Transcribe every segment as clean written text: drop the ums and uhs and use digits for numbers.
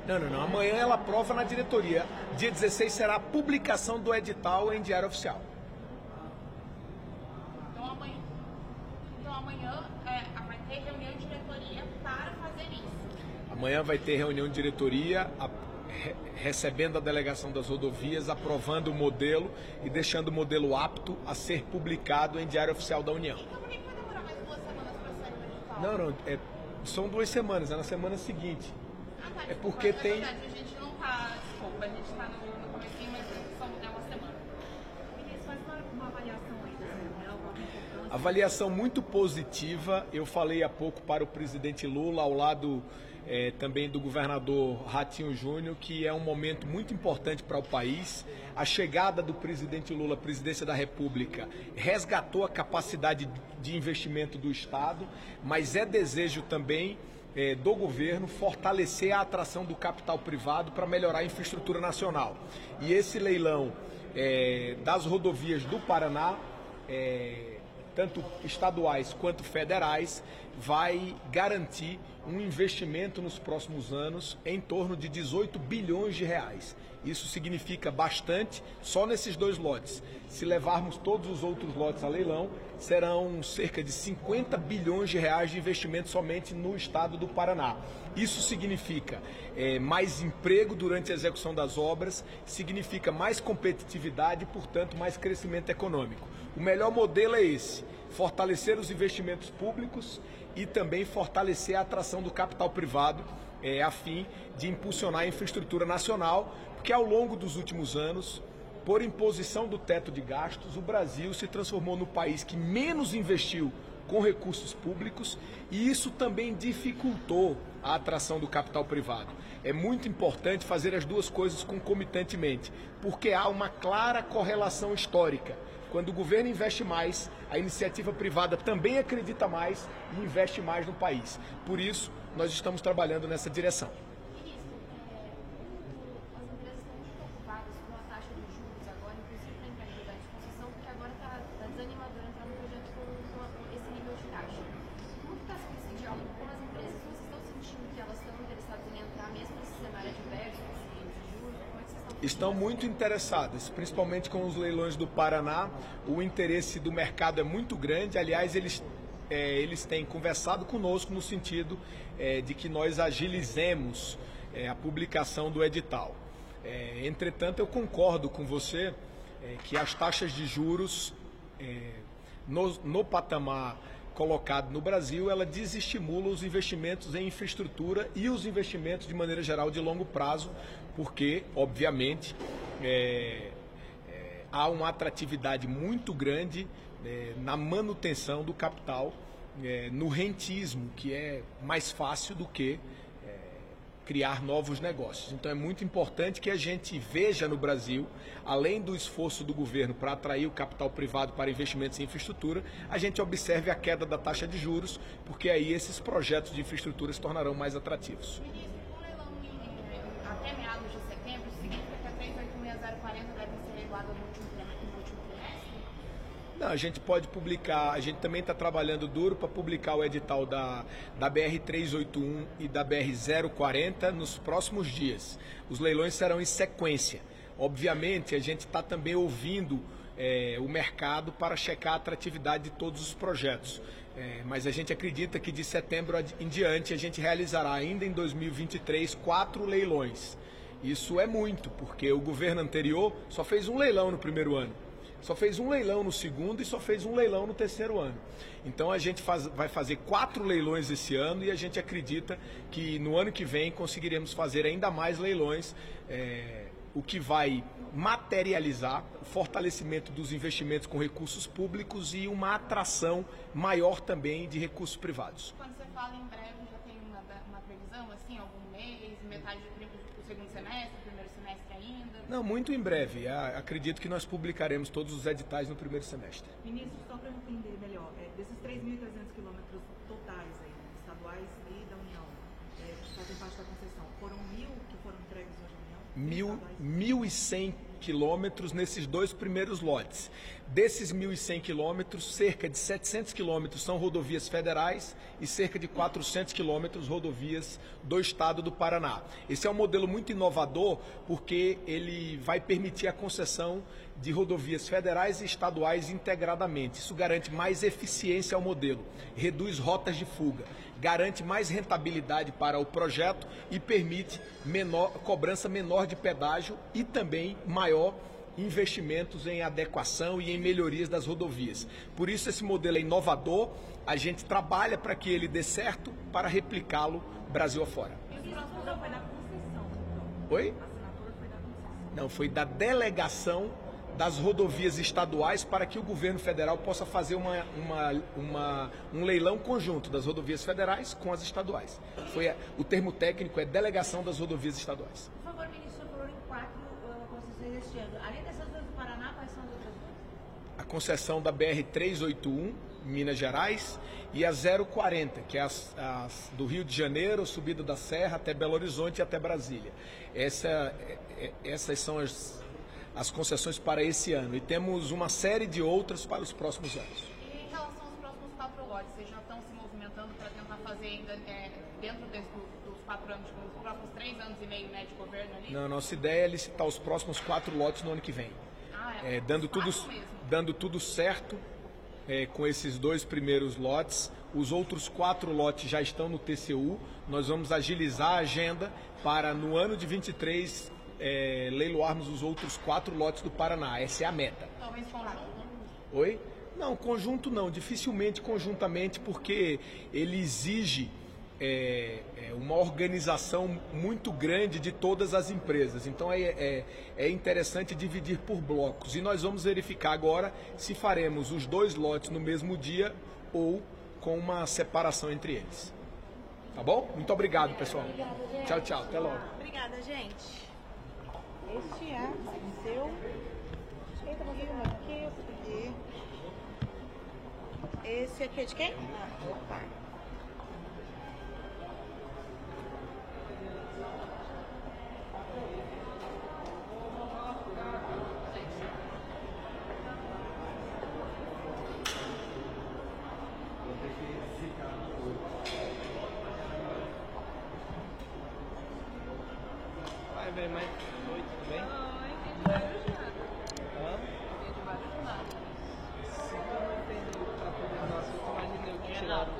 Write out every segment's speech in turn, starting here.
Não. Amanhã ela aprova na diretoria. Dia 16 será a publicação do edital em Diário Oficial. Então amanhã vai ter reunião de diretoria para fazer isso. Amanhã vai ter reunião de diretoria, recebendo a delegação das rodovias, aprovando o modelo e deixando o modelo apto a ser publicado em Diário Oficial da União. Então por que vai demorar mais 2 semanas para sair o edital? São 2 semanas, é na semana seguinte. Tá, É porque tem... Verdade, a gente não tá, desculpa, a gente tá no comecinho, mas é uma semana. Vinícius, faz uma avaliação aí dessa reunião, qual é a importância? Avaliação muito positiva. Eu falei há pouco para o presidente Lula, ao lado também do governador Ratinho Júnior, que é um momento muito importante para o país. A chegada do presidente Lula à presidência da República resgatou a capacidade de investimento do Estado, mas é desejo também do governo fortalecer a atração do capital privado para melhorar a infraestrutura nacional. E esse leilão das rodovias do Paraná, tanto estaduais quanto federais, vai garantir um investimento nos próximos anos em torno de 18 bilhões de reais. Isso significa bastante só nesses 2 lotes. Se levarmos todos os outros lotes a leilão, serão cerca de 50 bilhões de reais de investimento somente no estado do Paraná. Isso significa mais emprego durante a execução das obras, significa mais competitividade e, portanto, mais crescimento econômico. O melhor modelo é esse: fortalecer os investimentos públicos e também fortalecer a atração do capital privado, a fim de impulsionar a infraestrutura nacional, porque ao longo dos últimos anos, por imposição do teto de gastos, o Brasil se transformou no país que menos investiu com recursos públicos, e isso também dificultou a atração do capital privado. É muito importante fazer as duas coisas concomitantemente, porque há uma clara correlação histórica. Quando o governo investe mais, a iniciativa privada também acredita mais e investe mais no país. Por isso, nós estamos trabalhando nessa direção. Ministro, as empresas estão muito preocupadas com a taxa de juros agora, inclusive para entrar em disposição, porque agora está desanimador entrar no projeto com esse nível de taxa. Como está sendo esse diálogo com as empresas? Vocês estão sentindo que elas estão interessadas em entrar mesmo nesse cenário adverso, de juros? Como é que vocês estão? Estão muito interessadas, principalmente com os leilões do Paraná. O interesse do mercado é muito grande. Aliás, eles têm conversado conosco no sentido de que nós agilizemos a publicação do edital. Entretanto, eu concordo com você que as taxas de juros no patamar colocado no Brasil, ela desestimula os investimentos em infraestrutura e os investimentos de maneira geral de longo prazo, porque, obviamente, há uma atratividade muito grande na manutenção do capital, no rentismo, que é mais fácil do que criar novos negócios. Então é muito importante que a gente veja no Brasil, além do esforço do governo para atrair o capital privado para investimentos em infraestrutura, a gente observe a queda da taxa de juros, porque aí esses projetos de infraestrutura se tornarão mais atrativos. Ministro, com o leilão até meados de setembro, significa que a 386040 deve ser leilada no último trimestre? Não, a gente pode publicar, a gente também está trabalhando duro para publicar o edital da BR-381 e da BR-040 nos próximos dias. Os leilões serão em sequência. Obviamente, a gente está também ouvindo o mercado para checar a atratividade de todos os projetos. Mas a gente acredita que de setembro em diante a gente realizará ainda em 2023 4 leilões. Isso é muito, porque o governo anterior só fez um leilão no primeiro ano. Só fez um leilão no segundo e só fez um leilão no terceiro ano. Então a gente vai fazer 4 leilões esse ano e a gente acredita que no ano que vem conseguiremos fazer ainda mais leilões, o que vai materializar o fortalecimento dos investimentos com recursos públicos e uma atração maior também de recursos privados. Quando você fala em breve, já tem uma previsão, assim, algum mês, metade do segundo semestre, primeiro semestre ainda? Não, muito em breve. Acredito que nós publicaremos todos os editais no primeiro semestre. Ministro, só para eu entender melhor, desses 3.300 quilômetros totais aí, estaduais e da União, que fazem parte da concessão, foram 1.000 que foram entregues hoje à União? 1.100 quilômetros nesses 2 primeiros lotes. Desses 1.100 quilômetros, cerca de 700 quilômetros são rodovias federais e cerca de 400 quilômetros rodovias do estado do Paraná. Esse é um modelo muito inovador porque ele vai permitir a concessão de rodovias federais e estaduais integradamente. Isso garante mais eficiência ao modelo, reduz rotas de fuga, garante mais rentabilidade para o projeto e permite cobrança menor de pedágio e também maior investimentos em adequação e em melhorias das rodovias. Por isso esse modelo é inovador, a gente trabalha para que ele dê certo para replicá-lo Brasil afora. E o assinatura foi da concessão, então? Oi? A assinatura foi da concessão? Não, foi da delegação das rodovias estaduais para que o governo federal possa fazer um leilão conjunto das rodovias federais com as estaduais. O termo técnico é delegação das rodovias estaduais. Por favor, ministro, falou em 4 concessões este ano. Além dessas duas do Paraná, quais são as outras duas? A concessão da BR-381, Minas Gerais, e a 040, que é as do Rio de Janeiro, subida da Serra até Belo Horizonte e até Brasília. Essas são as concessões para esse ano e temos uma série de outras para os próximos anos. E em relação aos próximos 4 lotes, vocês já estão se movimentando para tentar fazer ainda dentro dos 4 anos, os próximos 3 anos e meio, né, de governo ali? Não, nossa ideia é licitar os próximos 4 lotes no ano que vem. Dando tudo certo com esses 2 primeiros lotes. Os outros 4 lotes já estão no TCU. Nós vamos agilizar a agenda para no ano de 23 leiloarmos os outros 4 lotes do Paraná. Essa é a meta. Talvez conjunto? Oi? Não, conjunto não, dificilmente conjuntamente, porque ele exige uma organização muito grande de todas as empresas. Então é interessante dividir por blocos. E nós vamos verificar agora se faremos os 2 lotes no mesmo dia ou com uma separação entre eles. Tá bom? Muito obrigado, pessoal. Tchau, tchau. Até logo. Obrigada, gente. Este é o seu. Esse aqui é de quem? Opa. Vai ver mais. Oi, tudo bem? Oi, tem de vários lados. Hã? Tem de vários lados. Se eu não entendi pra poder no assunto, imaginei o que tiraram.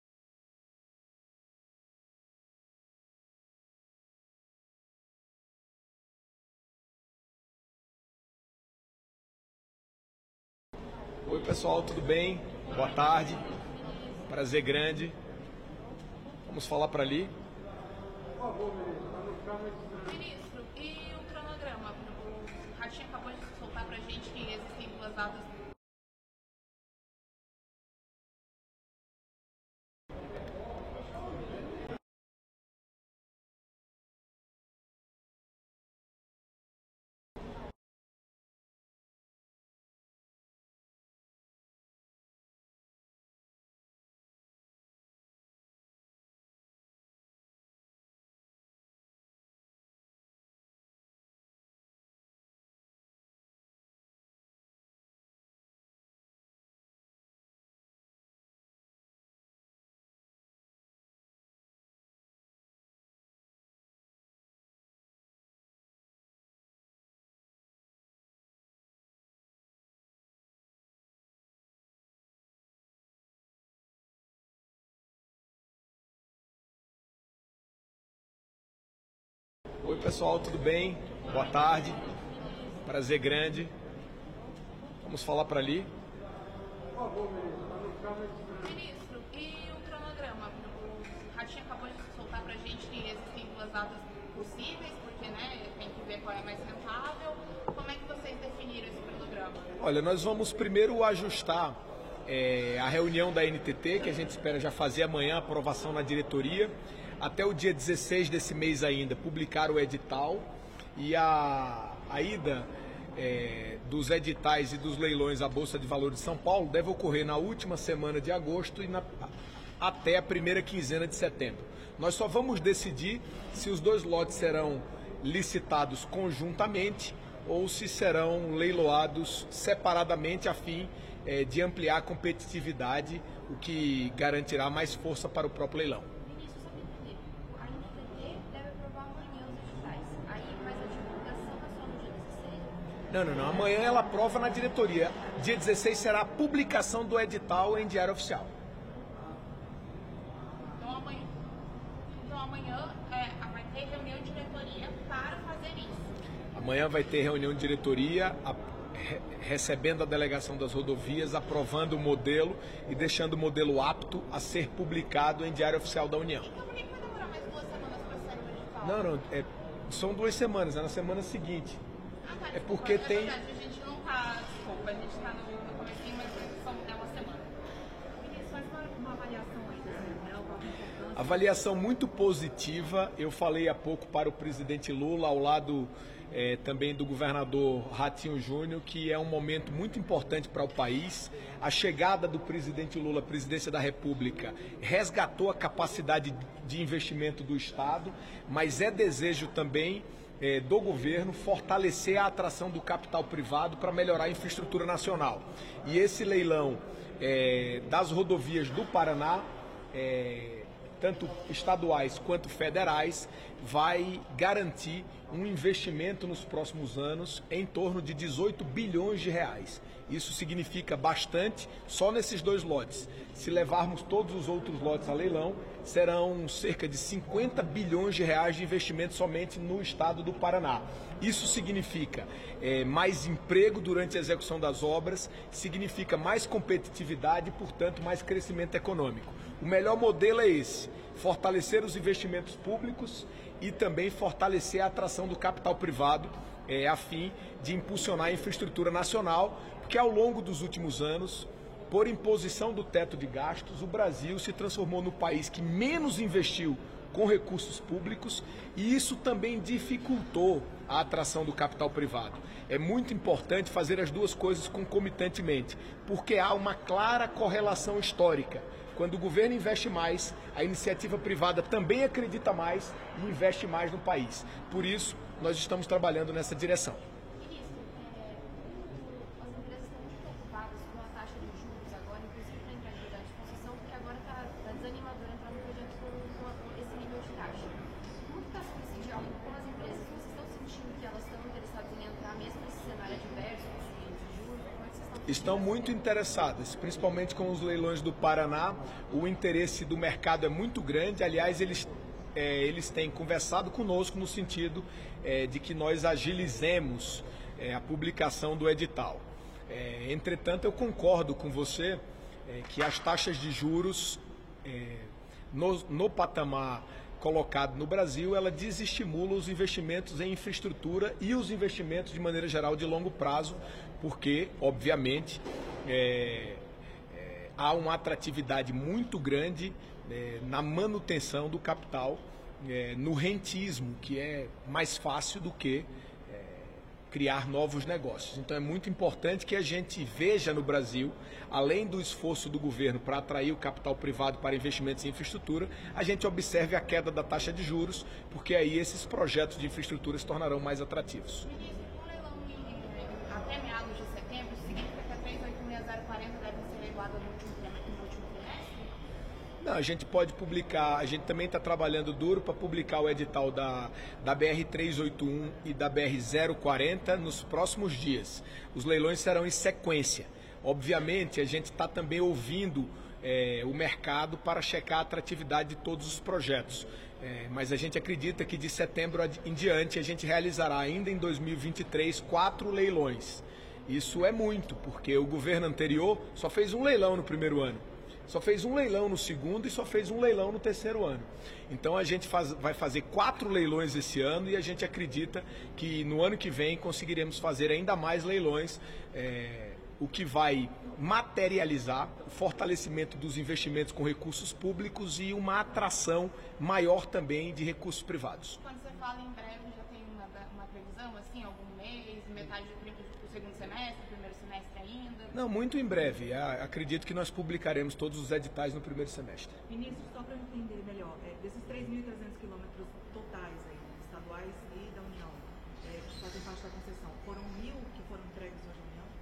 Oi, pessoal, tudo bem? Boa tarde. Prazer grande. Vamos falar para ali. Ministro, e o cronograma? O Ratinho acabou de soltar pra gente que existem 2 datas. Oi, pessoal, tudo bem? Boa tarde. Prazer grande. Vamos falar para ali. Ministro, e o cronograma? O Ratinho acabou de soltar pra gente que existem 2 datas possíveis, porque tem que ver qual é mais rentável. Como é que vocês definiram esse cronograma? Olha, nós vamos primeiro ajustar a reunião da NTT, que a gente espera já fazer amanhã, aprovação na diretoria. Até o dia 16 desse mês ainda, publicar o edital e a ida dos editais e dos leilões à Bolsa de Valores de São Paulo deve ocorrer na última semana de agosto e até a primeira quinzena de setembro. Nós só vamos decidir se os 2 lotes serão licitados conjuntamente ou se serão leiloados separadamente a fim de ampliar a competitividade, o que garantirá mais força para o próprio leilão. Vinícius, só para entender, a NTT deve aprovar amanhã os editais. Aí, mas a divulgação é só no dia 16? Não. Amanhã ela aprova na diretoria. Dia 16 será a publicação do edital em Diário Oficial. Então amanhã vai ter reunião de diretoria para fazer isso. Amanhã vai ter reunião de diretoria, recebendo a delegação das rodovias, aprovando o modelo e deixando o modelo apto a ser publicado em Diário Oficial da União. Então por que vai demorar mais 2 semanas para sair o edital? Não, são 2 semanas, é na semana seguinte. Tá, É porque tem... verdade, a gente não tá, desculpa, a gente tá no comecinho, mas é uma semana. Vinícius, faz uma avaliação aí dessa reunião, qual a importância? Avaliação muito positiva. Eu falei há pouco para o presidente Lula, ao lado também do governador Ratinho Júnior, que é um momento muito importante para o país. A chegada do presidente Lula à presidência da República resgatou a capacidade de investimento do Estado, mas é desejo também do governo fortalecer a atração do capital privado para melhorar a infraestrutura nacional. E esse leilão das rodovias do Paraná, tanto estaduais quanto federais, vai garantir um investimento nos próximos anos em torno de 18 bilhões de reais. Isso significa bastante só nesses 2 lotes. Se levarmos todos os outros lotes a leilão, serão cerca de 50 bilhões de reais de investimento somente no estado do Paraná. Isso significa mais emprego durante a execução das obras, significa mais competitividade e, portanto, mais crescimento econômico. O melhor modelo é esse: fortalecer os investimentos públicos e também fortalecer a atração do capital privado a fim de impulsionar a infraestrutura nacional, porque ao longo dos últimos anos, por imposição do teto de gastos, o Brasil se transformou no país que menos investiu com recursos públicos e isso também dificultou a atração do capital privado. É muito importante fazer as duas coisas concomitantemente, porque há uma clara correlação histórica. Quando o governo investe mais, a iniciativa privada também acredita mais e investe mais no país. Por isso, nós estamos trabalhando nessa direção. Vinícius, as empresas estão muito preocupadas com a taxa de juros agora, inclusive para entrar em projeto de concessão, porque agora está desanimador entrar no projeto com esse nível de taxa. Como está sendo esse diálogo com as empresas? Vocês estão sentindo que elas estão interessadas em entrar mesmo nesse cenário adverso de juros? Como é que vocês Estão muito interessadas, principalmente com os leilões do Paraná. O interesse do mercado é muito grande. Aliás, eles têm conversado conosco no sentido de que nós agilizemos a publicação do edital. Entretanto, eu concordo com você que as taxas de juros no patamar colocado no Brasil, ela desestimula os investimentos em infraestrutura e os investimentos de maneira geral de longo prazo, porque, obviamente, há uma atratividade muito grande na manutenção do capital, no rentismo, que é mais fácil do que criar novos negócios. Então é muito importante que a gente veja no Brasil, além do esforço do governo para atrair o capital privado para investimentos em infraestrutura, a gente observe a queda da taxa de juros, porque aí esses projetos de infraestrutura se tornarão mais atrativos. Vinícius, com o leilão até meados de setembro, significa que a 386.040 deve ser leiloada no último trimestre? Não, a gente pode publicar, a gente também está trabalhando duro para publicar o edital da BR-381 e da BR-040 nos próximos dias. Os leilões serão em sequência. Obviamente, a gente está também ouvindo o mercado para checar a atratividade de todos os projetos. Mas a gente acredita que de setembro em diante a gente realizará ainda em 2023 4 leilões. Isso é muito, porque o governo anterior só fez um leilão no primeiro ano. Só fez um leilão no segundo e só fez um leilão no terceiro ano. Então a gente vai fazer 4 leilões esse ano e a gente acredita que no ano que vem conseguiremos fazer ainda mais leilões, o que vai materializar o fortalecimento dos investimentos com recursos públicos e uma atração maior também de recursos privados. Quando você fala em breve, já tem uma previsão, assim, algum mês, metade do segundo semestre, primeiro semestre ainda? Não, muito em breve. Acredito que nós publicaremos todos os editais no primeiro semestre. Vinícius, só para eu entender melhor, desses 3.300 quilômetros totais aí, estaduais e da União, que fazem parte da concessão, foram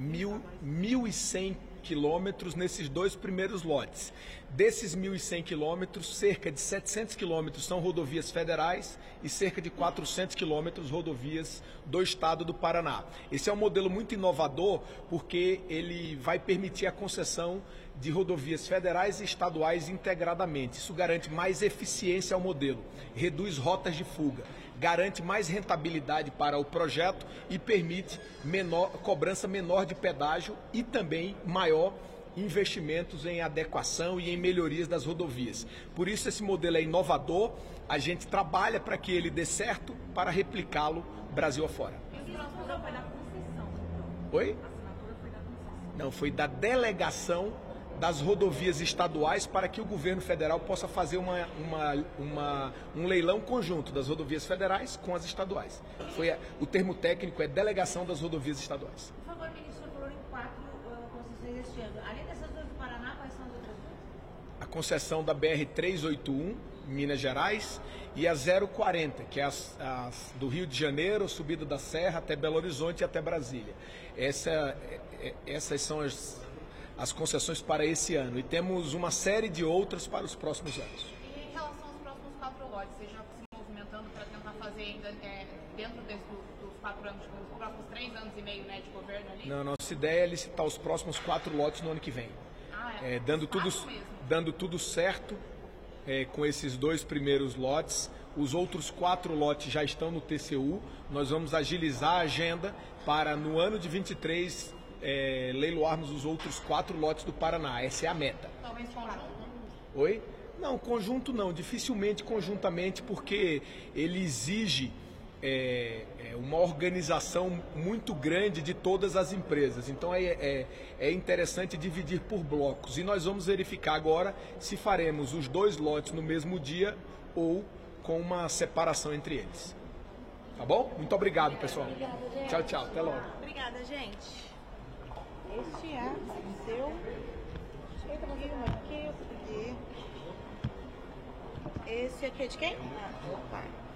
1.100 quilômetros nesses 2 primeiros lotes. Desses 1.100 quilômetros, cerca de 700 quilômetros são rodovias federais e cerca de 400 quilômetros rodovias do estado do Paraná. Esse é um modelo muito inovador porque ele vai permitir a concessão de rodovias federais e estaduais integradamente. Isso garante mais eficiência ao modelo, reduz rotas de fuga, garante mais rentabilidade para o projeto e permite cobrança menor de pedágio e também maior investimentos em adequação e em melhorias das rodovias. Por isso esse modelo é inovador, a gente trabalha para que ele dê certo para replicá-lo Brasil afora. A assinatura foi da concessão. Oi? A assinatura foi da concessão. Não, foi da delegação das rodovias estaduais para que o governo federal possa fazer um leilão conjunto das rodovias federais com as estaduais. O termo técnico é delegação das rodovias estaduais. Por favor, ministro, falou em 4 concessões este ano. Além dessas duas do Paraná, quais são as outras duas? A concessão da BR-381, Minas Gerais, e a 040, que é as do Rio de Janeiro, subida da Serra até Belo Horizonte e até Brasília. Essas são as concessões para esse ano e temos uma série de outras para os próximos anos. E em relação aos próximos 4 lotes, vocês já se movimentando para tentar fazer ainda dentro dos 4 anos, dos próximos 3 anos e meio, né, de governo ali? Não, nossa ideia é licitar os próximos 4 lotes no ano que vem. Dando tudo certo com esses 2 primeiros lotes. Os outros 4 lotes já estão no TCU. Nós vamos agilizar a agenda para no ano de 23 leiloarmos os outros 4 lotes do Paraná. Essa é a meta. Talvez conjunto? Oi? Não, conjunto não, dificilmente conjuntamente, porque ele exige uma organização muito grande de todas as empresas. Então é interessante dividir por blocos. E nós vamos verificar agora se faremos os 2 lotes no mesmo dia ou com uma separação entre eles. Tá bom? Muito obrigado, pessoal. Tchau, tchau. Até logo. Obrigada, gente. Este é o seu. Deixa eu ver aqui, outro aqui. Esse aqui é de quem? Opa.